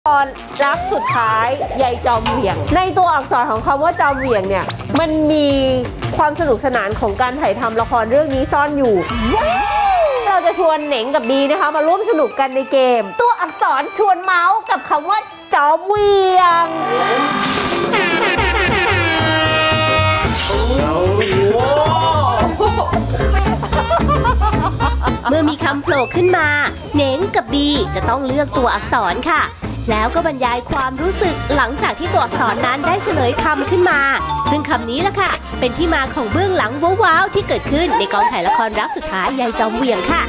ตอนรักสุดท้ายยายจอมเหวี่ยงในตัวอักษรของคำว่าจอมเหวี่ยงเนี่ยมันมีความสนุกสนานของการถ่ายทำละครเรื่องนี้ซ่อนอยู่เราจะชวนเหน่งกับบีนะคะมาร่วมสนุกกันในเกมตัวอักษรชวนเมาส์กับคำว่าจอมเหวี่ยงเมื่อมีคำโผล่ขึ้นมาเหน่งกับบีจะต้องเลือกตัวอักษรค่ะแล้วก็บรรยายความรู้สึกหลังจากที่ตัวอักษรนั้นได้เฉลยคำขึ้นมาซึ่งคำนี้ล่ะค่ะเป็นที่มาของเบื้องหลังว้าวๆที่เกิดขึ้นในกองถ่ายละครรักสุดท้ายยายจอมเหวี่ยงค่ะ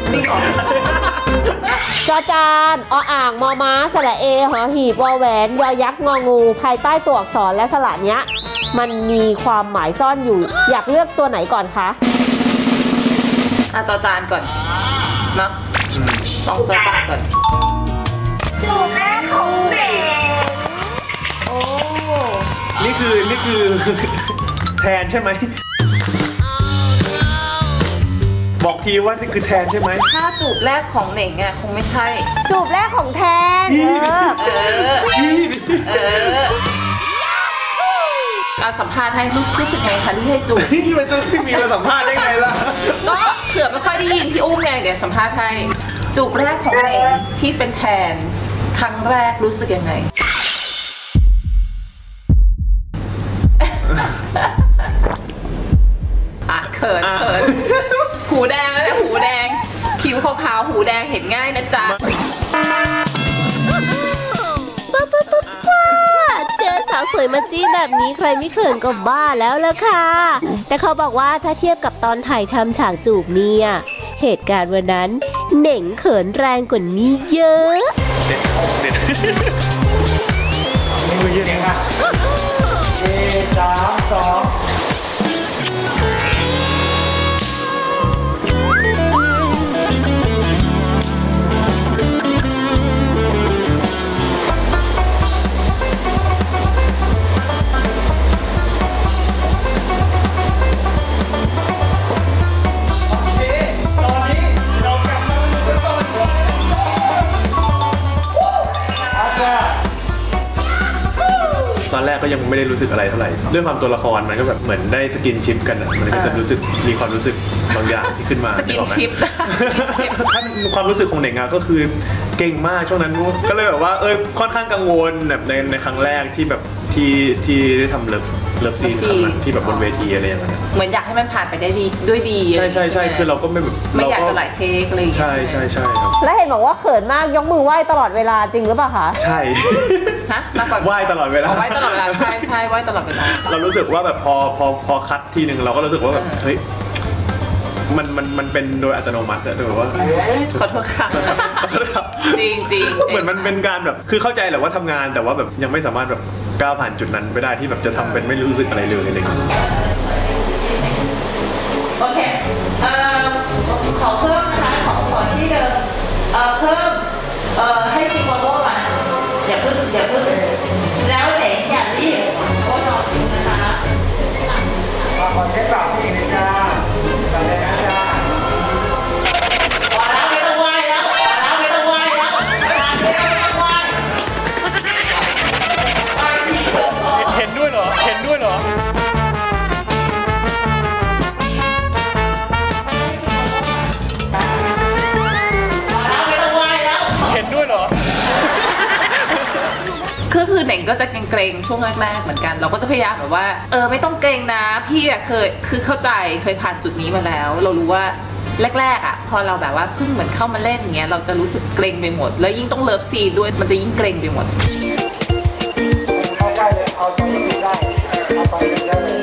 จอจานออ่างมอม้าสระเอหอหีบวอแหวนยอยักษ์งองูภายใต้ตัวอักษรและสระเนี้ยมันมีความหมายซ่อนอยู่อยากเลือกตัวไหนก่อนคะจอจานก่อนเนาะต้องจอจานก่อนจูบแรกของเด็กโอ้นี่คือแทนใช่ไหมบอกทีว่านี่คือแทนใช่ไหมถ้าจูบแรกของเหน่งอ่ะคงไม่ใช่จูบแรกของแทนสัมภาษณ์ให้รู้สึกไงคะที่ให้จูบนี่มันจะมีมาสัมภาษณ์ได้ไงล่ะก็เผื่อไม่ค่อยได้ยินพี่อุ้มไงเดี๋ยวสัมภาษณ์ให้จูบแรกของเหน่งที่เป็นแทนครั้งแรกรู้สึกยังไงเขินหูแดงแล้วเนี่ยหูแดงผิวขาวๆหูแดงเห็นง่ายนะจ๊ะเจอสาวสวยมาจี้แบบนี้ใครไม่เขินก็บ้าแล้วล่ะค่ะแต่เขาบอกว่าถ้าเทียบกับตอนถ่ายทำฉากจูบเนี่ยเหตุการณ์วันนั้นเหน่งเขินแรงกว่านี้เยอะมือเย็นค่ะ3 2ตอนแรกก็ยังไม่ได้รู้สึกอะไรเท่าไหร่ด้วยความตัวละครมันก็แบบเหมือนได้สกินชิปกันมันก็จะรู้สึกมีความรู้สึกบางอย่างที่ขึ้นมาสกินชิปถ้าความรู้สึกของเหน่งก็คือเก่งมากช่วงนั้นก็เลยแบบว่าค่อนข้างกังวลแบบในครั้งแรกที่แบบที่ได้ทำเลิฟซีนที่แบบบนเวทีอะไรอย่างเงี้ยเหมือนอยากให้มันผ่านไปได้ดีด้วยดีใช่คือเราก็ไม่อยากจะหลายเทคเลยใช่ครับและเห็นบอกว่าเขินมากยกมือไหว้ตลอดเวลาจริงหรือเปล่าคะใช่ฮะมาก่อนไหว้ตลอดเวลาไหว้ตลอดเวลาใช่ไหว้ตลอดเวลาเรารู้สึกว่าแบบพอคัดทีนึงเราก็รู้สึกว่าแบบเฮ้ยมันเป็นโดยอัตโนมัติแต่แบบว่าขอโทษค่ะจริงเหมือนมันเป็นการแบบคือเข้าใจแหละว่าทำงานแต่ว่าแบบยังไม่สามารถแบบก้าวผ่านจุดนั้นไปได้ที่แบบจะทำเป็นไม่รู้สึกอะไรเลยอะไรอย่างเงี้ยโอเคขอเพิ่มนะคะขอที่เดิมเพิ่มให้ทีมโมโต้มาอย่าเพิ่งแล้วเด็กอย่ารีบเพราะรออยู่นะคะขอเช็คปากพี่นะจ๊ะจัดเลยนะจ๊ะพอแล้วไม่ต้องไหว้แล้วไม่ต้องไหว้เห็นด้วยเหรอเห็นด้วยเหรอก็คือเหน่งก็จะเกรงช่วงแรกๆเหมือนกันเราก็จะพยายามแบบว่าไม่ต้องเกรงนะพี่คือเข้าใจเคยผ่านจุดนี้มาแล้วเรารู้ว่าแรกๆพอเราแบบว่าเพิ่งเหมือนเข้ามาเล่นอย่างเงี้ยเราจะรู้สึกเกรงไปหมดแล้วยิ่งต้องเลิฟซีด้วยมันจะยิ่งเกรงไปหมดได้เลยเอาตรงนี้ได้เอาไปได้เลย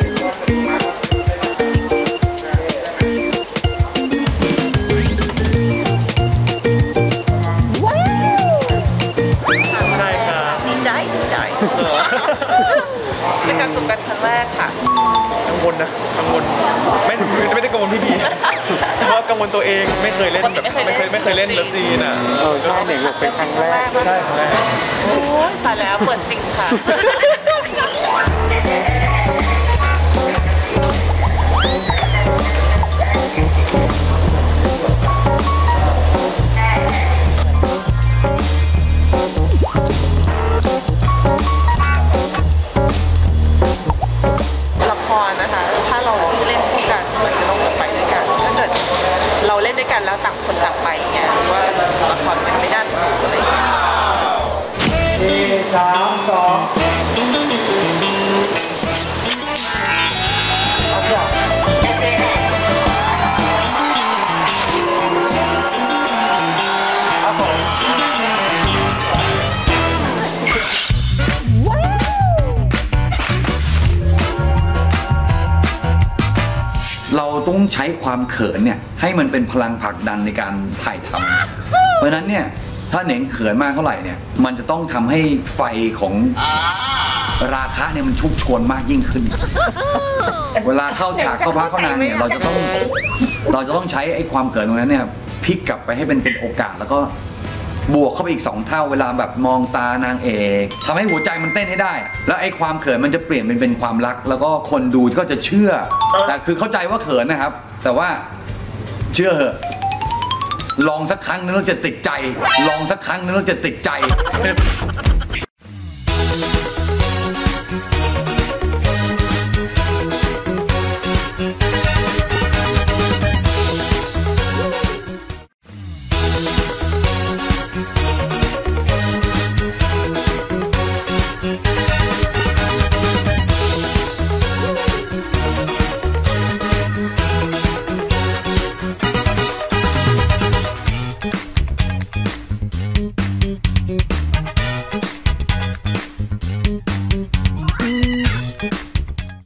เป็นการจูบกันครั้งแรกค่ะกังวลไม่ได้กังวลพี่บีเพราะกังวลตัวเองไม่เคยเล่นแบบไม่เคยเล่นเลิฟซีนใช่เหน่งบอกเป็นครั้งแรกใช่ครั้งแรกโอ้ยตายแล้วเปิดซิงค่ะต้องใช้ความเขินเนี่ยให้มันเป็นพลังผลักดันในการถ่ายทำเพราะฉะนั้นเนี่ยถ้าเหน่งเขินมากเท่าไหร่เนี่ยมันจะต้องทำให้ไฟของราคะเนี่ยมันชุกชวนมากยิ่งขึ้น เวลาเข้าฉากเข้าพระเข้านางเนี่ยเราจะต้องใช้ไอ้ความเขินตรงนั้นเนี่ยพลิกกลับไปให้เป็นโอกาสแล้วก็บวกเข้าไปอีก2 เท่าเวลาแบบมองตานางเอกทำให้หัวใจมันเต้นให้ได้แล้วไอ้ความเขินมันจะเปลี่ยนเป็นความรักแล้วก็คนดูก็จะเชื่อแต่คือเข้าใจว่าเขินนะครับแต่ว่าเชื่อเหอะลองสักครั้งนึงแล้วจะติดใจลองสักครั้งนึงแล้วจะติดใจ